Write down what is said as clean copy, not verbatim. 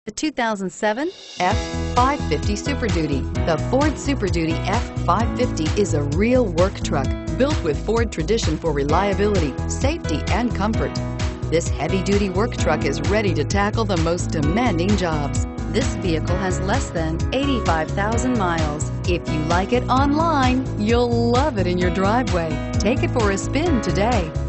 The 2007 F-550 Super Duty. The Ford Super Duty F-550 is a real work truck built with Ford tradition for reliability, safety, and comfort. This heavy-duty work truck is ready to tackle the most demanding jobs. This vehicle has less than 85,000 miles. If you like it online, you'll love it in your driveway. Take it for a spin today.